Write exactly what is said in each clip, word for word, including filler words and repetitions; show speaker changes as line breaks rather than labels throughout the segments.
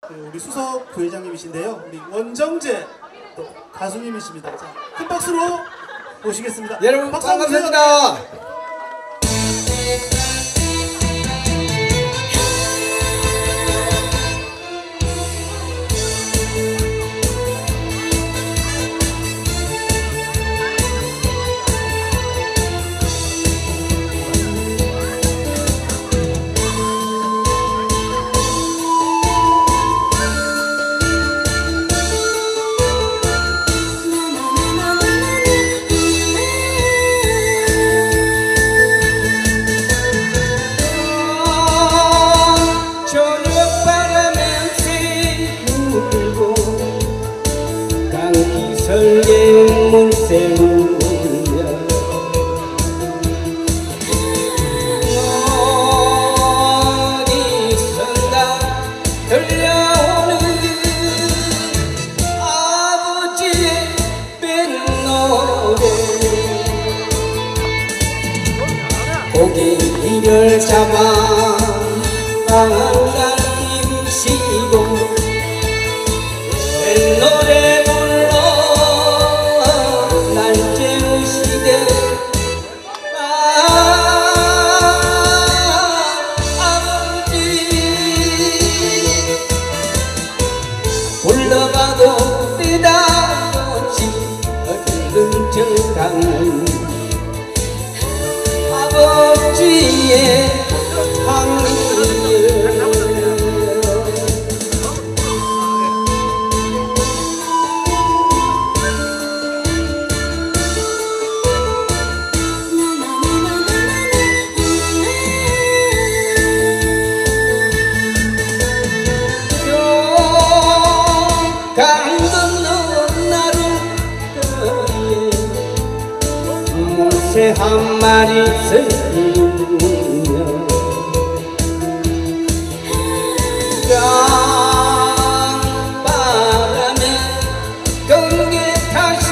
그 우리 수석 부회장님이신데요. 우리 원정재 또 가수님이십니다. 자, 큰 박수로 모시겠습니다.
여러분 반갑습니다. 설계 물새 울며 어디선가 들려오는 아버지의 뱃노래 고개를 잡아 날 힘시고 뱃노래 불러봐도 때다없이 어디든 저가는 아버지의 항일 강 건너 나룻거리에 물새 한 마리 슬리며 강바람에 경계 타시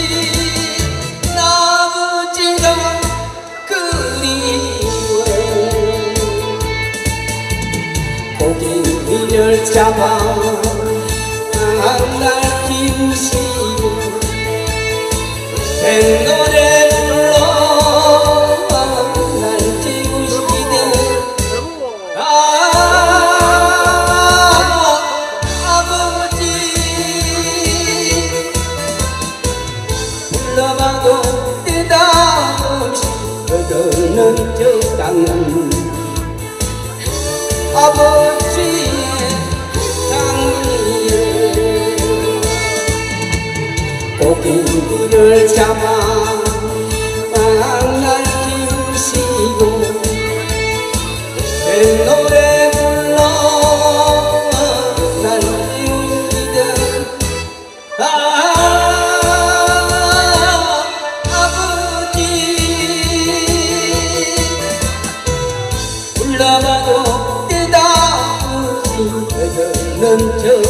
아버지가 그리워 고개를 잡아 날 키우시고 뱃노래 불러 날 키우시되 아 아버지 불러봐도 때다없이 흐르는 저 강은 아버지의 고개를 잡아 날 키우시고 뱃노래 불러 날 키우시던 아 아버지 불러봐도 때다 없이 흐르는 저